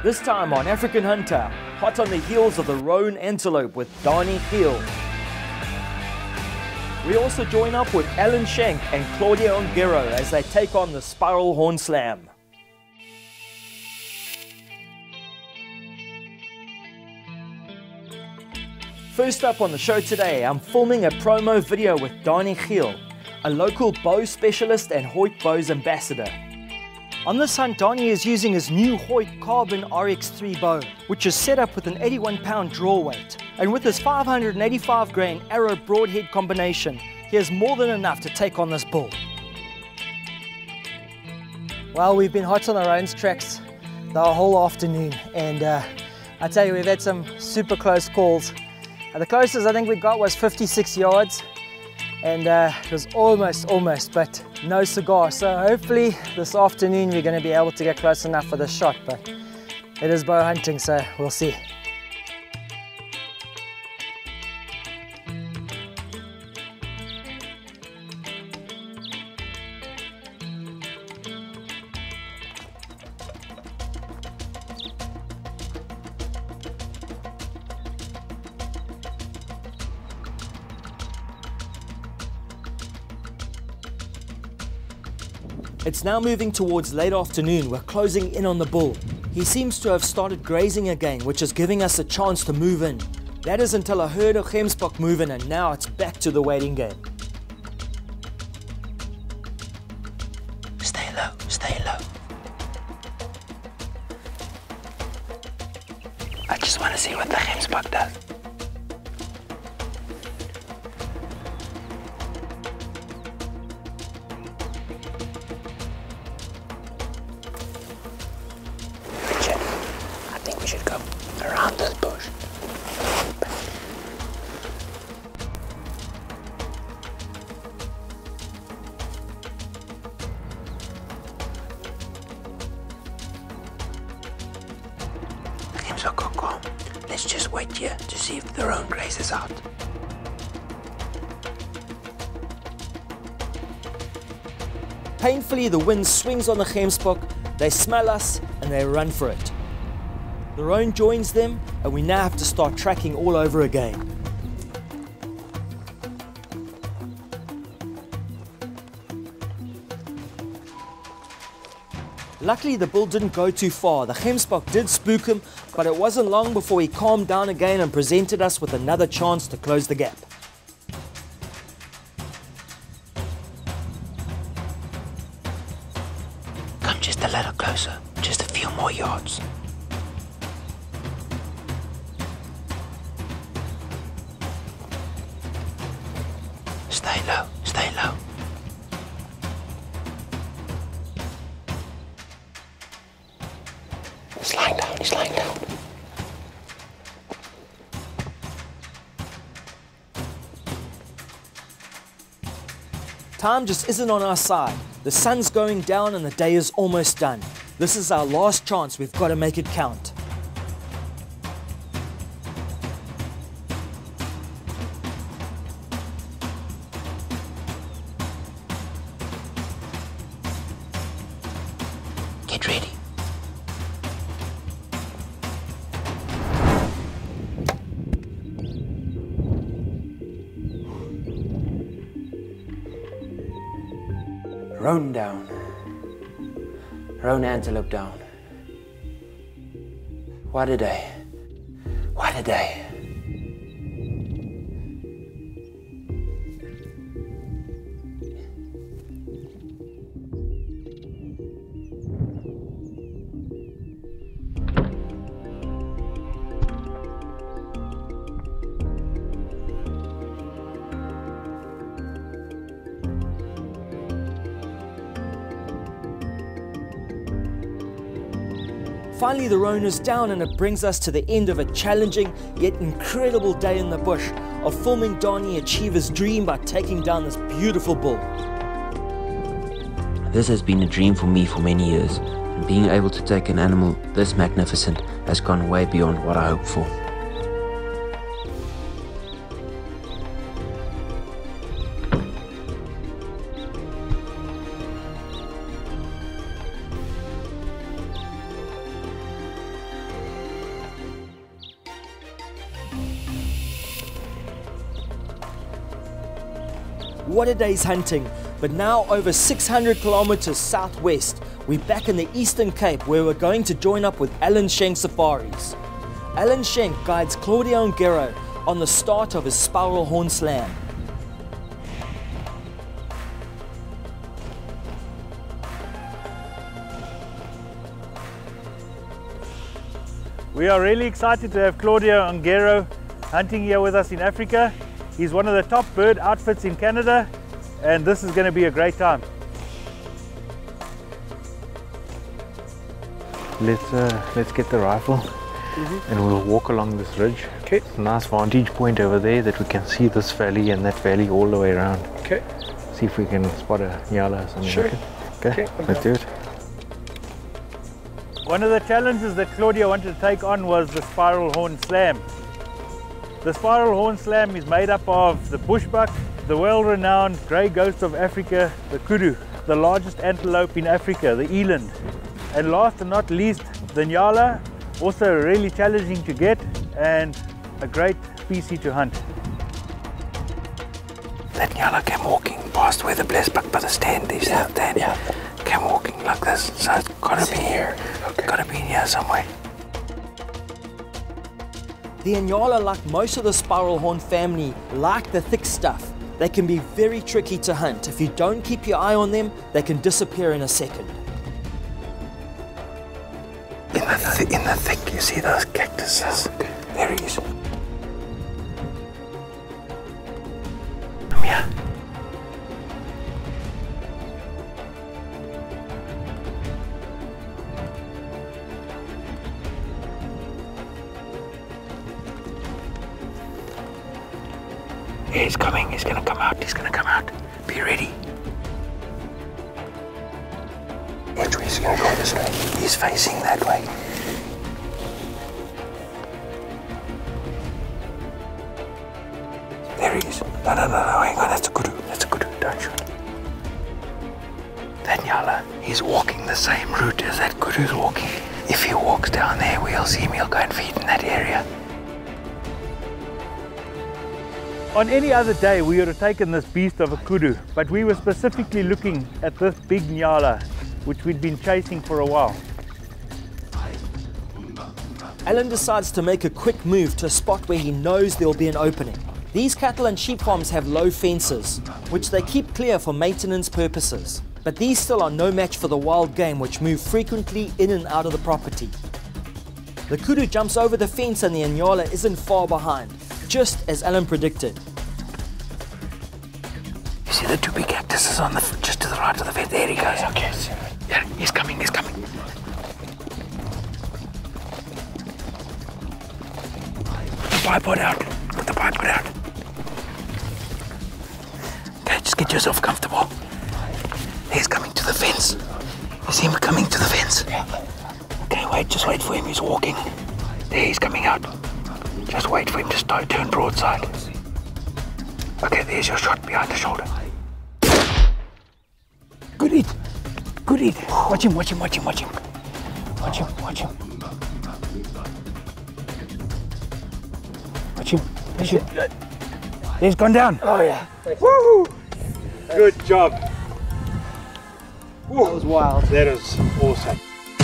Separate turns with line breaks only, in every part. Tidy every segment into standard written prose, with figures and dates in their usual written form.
This time on African Hunter, hot on the heels of the roan antelope with Dani Hill. We also join up with Allan Schenk and Claudio Ongaro as they take on the spiral horn slam. First up on the show today, I'm filming a promo video with Dani Hill, a local bow specialist and Hoyt Bows ambassador. On this hunt, Dani is using his new Hoyt Carbon RX3 bow, which is set up with an 81-pound draw weight. And with his 585 grain arrow broadhead combination, he has more than enough to take on this bull. Well, we've been hot on the roans tracks the whole afternoon, and I tell you, we've had some super close calls. The closest I think we got was 56 yards, and it was almost, but no cigar. So hopefully this afternoon we're going to be able to get close enough for this shot, but it is bow hunting, so we'll see. It's now moving towards late afternoon. We're closing in on the bull. He seems to have started grazing again, which is giving us a chance to move in. That is until a herd of buskhbuck move in, and now it's back to the waiting game.
Stay low, stay low. I just want to see what the buskhbuck does. We should go around this bush. The buskhbuck are calm. Let's just wait here to see if the roan grazes out.
Painfully, the wind swings on the buskhbuck, they smell us and they run for it. The roan joins them, and we now have to start tracking all over again. Luckily, the bull didn't go too far. The buskhbuck did spook him, but it wasn't long before he calmed down again and presented us with another chance to close the gap.
Come just a little closer, just a few more yards. Stay low, stay low. He's lying down, he's lying down.
Time just isn't on our side. The sun's going down and the day is almost done. This is our last chance, we've got to make it count.
Get ready. Roan down. Roan antelope down. What a day. What a day.
Finally, the roan is down, and it brings us to the end of a challenging yet incredible day in the bush of filming Dani achieve his dream by taking down this beautiful bull.
This has been a dream for me for many years, and being able to take an animal this magnificent has gone way beyond what I hoped for.
What a day's hunting, but now over 600 kilometers southwest, we're back in the Eastern Cape where we're going to join up with Allan Schenk safaris. Allan Schenk guides Claudio Ongaro on the start of his spiral horn slam.
We are really excited to have Claudio Ongaro hunting here with us in Africa. He's one of the top bird outfits in Canada, and this is going to be a great time.
Let's get the rifle and we'll walk along this ridge.
Okay.
Nice vantage point over there that we can see this valley and that valley all the way around.
Okay.
See if we can spot a nyala or something.
Sure.
Like it. Okay, let's do it.
One of the challenges that Claudio wanted to take on was the spiral horn slam. The spiral horn slam is made up of the bushbuck, the well-renowned grey ghost of Africa, the kudu, the largest antelope in Africa, the eland, and last and not least, the nyala, also really challenging to get and a great species to hunt.
That nyala came walking past where the buskhbuck by the stand is. Yeah. Came walking like this, so it's gotta be here. Okay. Gotta be in here somewhere.
The nyala, like most of the spiral horn family, like the thick stuff. They can be very tricky to hunt. If you don't keep your eye on them, they can disappear in a second.
In the thick, you see those cactuses? Okay. There he is. Come here. Yeah, he's coming, he's gonna come out, Be ready. Which way is he gonna go? This way? He's facing that way. There he is. No, hang on, that's a kudu, don't shoot. That nyala, he's walking the same route as that kudu's walking. If he walks down there, we'll see him, he'll go and feed in that area.
On any other day we would have taken this beast of a kudu, but we were specifically looking at this big nyala, which we'd been chasing for a while.
Allan decides to make a quick move to a spot where he knows there'll be an opening. These cattle and sheep farms have low fences, which they keep clear for maintenance purposes. But these still are no match for the wild game, which move frequently in and out of the property. The kudu jumps over the fence and the nyala isn't far behind, just as Allan predicted.
You see the two big cactuses on the just to the right of the fence? There he goes. Okay. Yeah, he's coming. Put the bipod out. Okay, just get yourself comfortable. He's coming to the fence. You see him coming to the fence? Yeah. Okay, just wait for him. He's walking. There, he's coming out. Just wait for him to start, turn broadside. Okay, there's your shot behind the shoulder. Good hit. Watch him. He's gone down.
Oh yeah.
Woo! Good job.
That was wild.
That is awesome.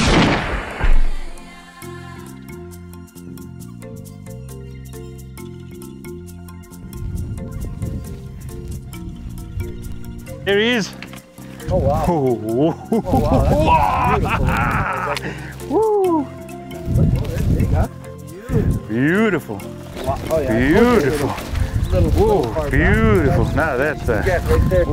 There he is.
Oh wow. Oh wow. That's beautiful.
Woo! Beautiful.
Wow. Oh, yeah.
Beautiful.
Little far
beautiful.
Back.
Now that's a.
Yeah, right there.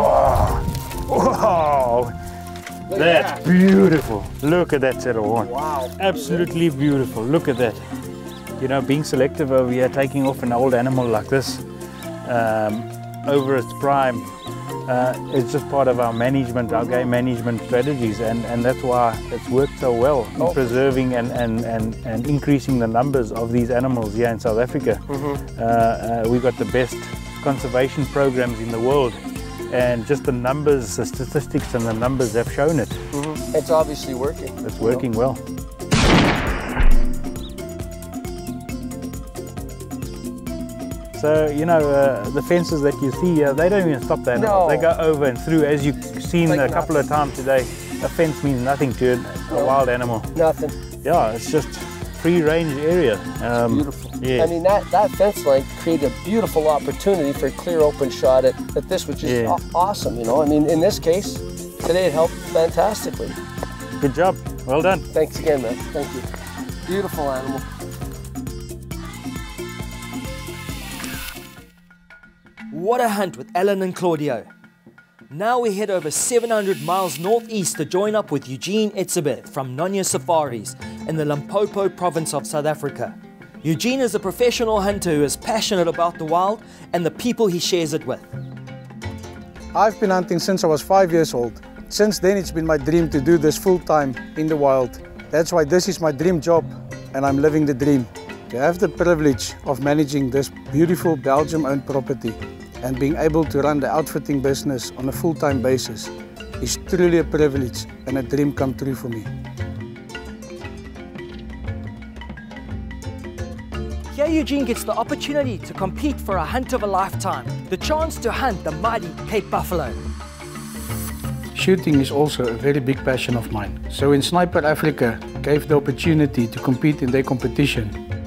Wow. That's beautiful. Look at that set of horn.
Wow.
Absolutely beautiful. Look at that. You know, being selective over here, taking off an old animal like this over its prime, it's just part of our management, our game management strategies, and that's why it's worked so well in preserving and increasing the numbers of these animals here in South Africa. We've got the best conservation programs in the world, and just the numbers, the statistics and the numbers have shown it.
It's obviously working.
It's working well. So, you know, the fences that you see here, they don't even stop the animals.
No.
They go over and through. As you've seen
Like
a couple of times today, a fence means nothing to a wild animal.
Nothing.
Yeah, it's just free range area.
Beautiful.
Yeah.
I mean, that fence line created a beautiful opportunity for a clear open shot at this, which is awesome, you know. I mean, in this case, today it helped fantastically.
Good job. Well done.
Thanks again, man. Thank you. Beautiful animal.
What a hunt with Allan and Claudio. Now we head over 700 miles northeast to join up with Eugene Etsebeth from Nyala Safaris in the Limpopo province of South Africa. Eugene is a professional hunter who is passionate about the wild and the people he shares it with.
I've been hunting since I was 5 years old. Since then it's been my dream to do this full time in the wild. That's why this is my dream job and I'm living the dream. To have the privilege of managing this beautiful Belgium-owned property and being able to run the outfitting business on a full-time basis is truly a privilege and a dream come true for me.
Here Eugene gets the opportunity to compete for a hunt of a lifetime, the chance to hunt the mighty Cape buffalo.
Shooting is also a very big passion of mine. So when Sniper Africa gave the opportunity to compete in their competition,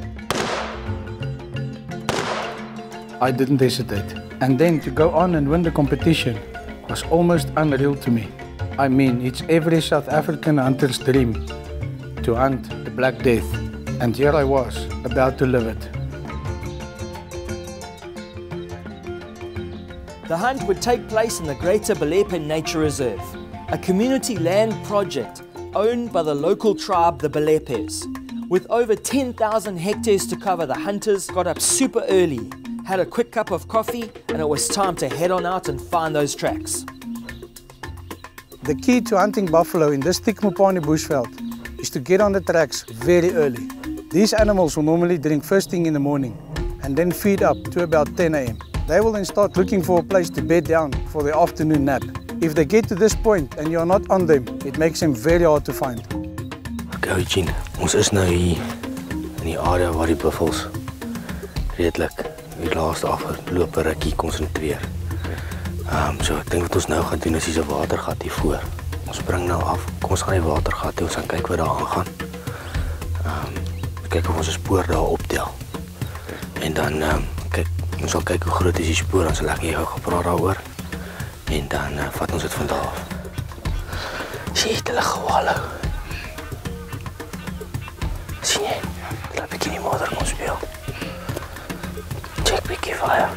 I didn't hesitate. And then to go on and win the competition was almost unreal to me. I mean, it's every South African hunter's dream to hunt the Black Death. And here I was, about to live it.
The hunt would take place in the Greater Balepye Nature Reserve, a community land project owned by the local tribe, the Balepyes. With over 10,000 hectares to cover, the hunters got up super early, had a quick cup of coffee, and it was time to head on out and find those tracks.
The key to hunting buffalo in this thick Mopani bushveld is to get on the tracks very early. These animals will normally drink first thing in the morning and then feed up to about 10 AM. They will then start looking for a place to bed down for their afternoon nap. If they get to this point and you are not on them, it makes them very hard to find.
Okay, Eugene, ons is nou hier in die area waar die buffels redelik die laaste afgelope rukkie konsentreer. So ek dink wat ons nou gaan doen is hier 'n watergat hier voor. Ons spring nou af. Kom ons gaan die watergat toe, ons gaan kyk wat daar aangaan. Kyk of ons 'n spoor daar optel. En dan kyk, ons sal kyk hoe groot is die spoor, dan sal ek gou gepraat daaroor. En dan vat ons dit van daar af. Sien jy hulle gewalhou? Sien jy? Laat ek nie motor kom speel. Check bietjie fire.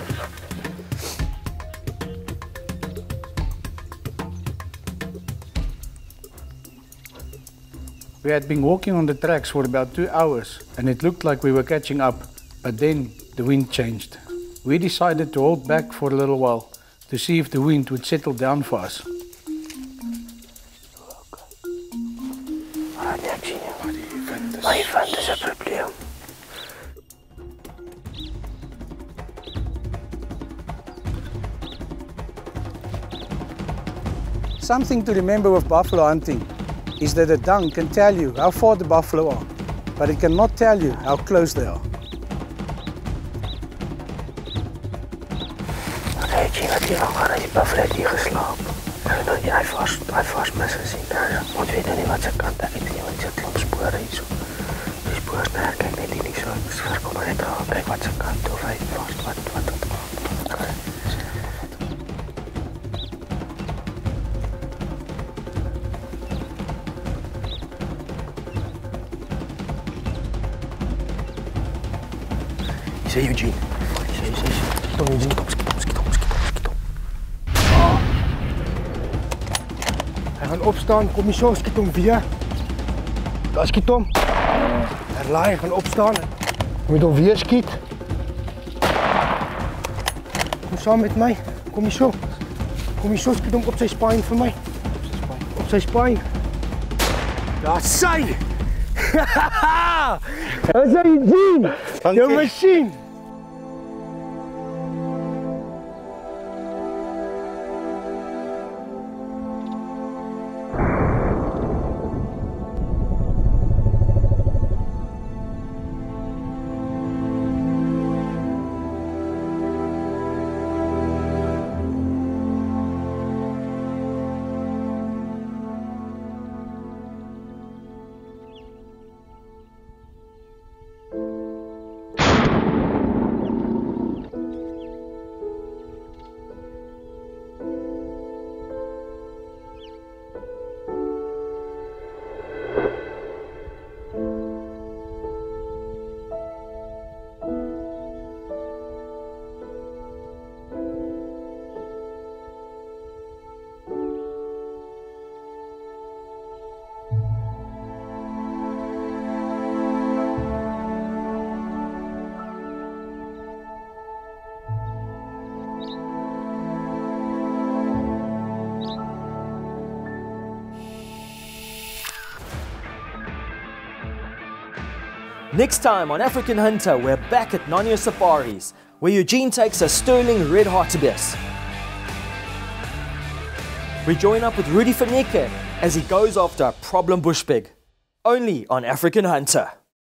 We had been walking on the tracks for about 2 hours and it looked like we were catching up, but then the wind changed. We decided to hold back for a little while to see if the wind would settle down for us.
My vent is 'n probleem.
Something to remember with buffalo hunting is that the dung can tell you how far the buffalo are, but it cannot tell you how close they are.
Okay, Eugene, wat hier aangaan, die buffalo het hier geslaap. Hy vast mis gesien. Ons weet nou nie wat sy kant ek het nie, want sy klomp spore hier so. Die spore is nou, kyk net hier nie so. Ek kom maar net gaan, kyk wat sy kant toe, of hy vast wat. Okay. Sê Eugene. Sê. Kom Eugene. Skiet op.
Hy gaan opstaan, kom hier so, skiet hom weer. Daar skiet hom. Herlaai, hy gaan opstaan. Moet hom weer skiet. Kom saam met my, kom hier so. Kom hier so, skiet hom op sy spine vir my. Op sy spine. Daar sy! Daar is hy, Eugene! Jou machine!
Next time on African Hunter, we're back at Nanya Safaris, where Eugene takes a sterling red hartebeest. We join up with Rudy Faneke as he goes after a problem bush pig. Only on African Hunter.